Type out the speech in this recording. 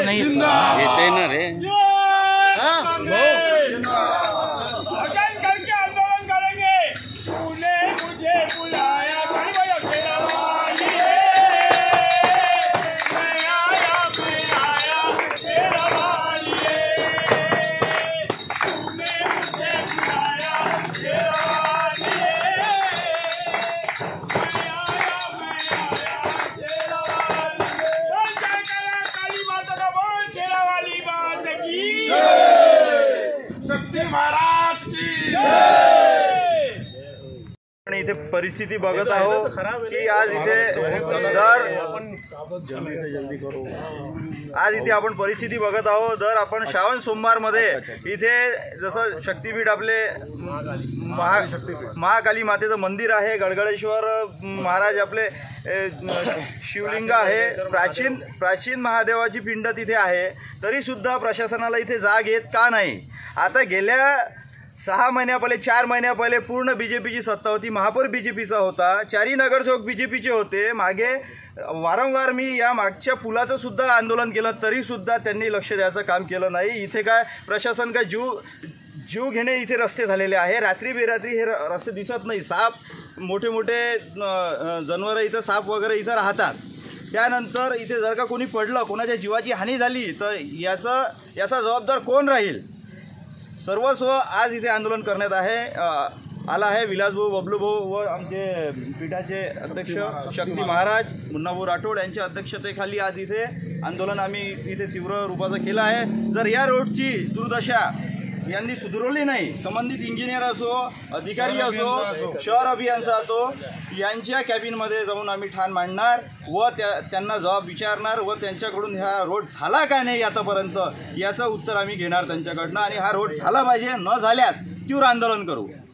नहीं येते ना रे। करके आंदोलन करेंगे। तूने मुझे बुलाया शक्ति महाराज की इथे परिस्थिती बघत आहोत की आज इथे आपण परिस्थिती बघत आहोत। दर आपण श्रावण सोमवार मध्ये इथे जसं शक्तीपीठ आपले महाकाली मातेचं मंदिर आहे, गडगडेश्वर महाराज आपले शिवलिंग आहे, प्राचीन महादेवाची पिंड तिथे आहे, तरी सुद्धा प्रशासनाला इथे जाग येत का नाही। आता गेल्या 6 महिन्या पहिले 4 महिन्या पहिले पूर्ण बीजेपीची सत्ता होती, महापौर बीजेपीचा होता, 4 नगरसेवक बीजेपीचे होते। मागे वारंवार मी या मागच्या पुलाचं सुद्धा आंदोलन केलं, तरी सुद्धा त्यांनी लक्ष द्यायचं काम केलं नाही। इथे काय प्रशासन काय जीव घेणे इथे रस्ते झालेले आहे। रात्री बेरात्री हे रस्ते दिसत नाही, साप मोठे मोठे जनावरं इथं साप वगैरे इथं राहतात। त्यानंतर इथे जर का कोणी पडलं, कोणाच्या जीवाची हानी झाली तर याचा जबाबदार कोण राहील। सर्वस्व आज इथे आंदोलन करण्यात आला आहे। विलासभाऊ, बबलूभाऊ व आमचे पीठाचे अध्यक्ष शक्ती महाराज, मुन्नाभाऊ राठोड यांच्या अध्यक्षतेखाली आज इथे आंदोलन आम्ही इथे तीव्र रूपाचं केलं आहे। जर या रोडची दुर्दशा यांनी सुधारवली नाही, संबंधित इंजिनियर असो, अधिकारी असो, शहर अभियानचा असो, यांच्या कॅबिनमध्ये जाऊन आम्ही ठाण मांडणार व त्यांना जबाब विचारणार व त्यांच्याकडून हा रोड झाला का नाही आतापर्यंत याचं उत्तर आम्ही घेणार त्यांच्याकडनं, आणि हा रोड झाला पाहिजे, न झाल्यास तीव्र आंदोलन करू।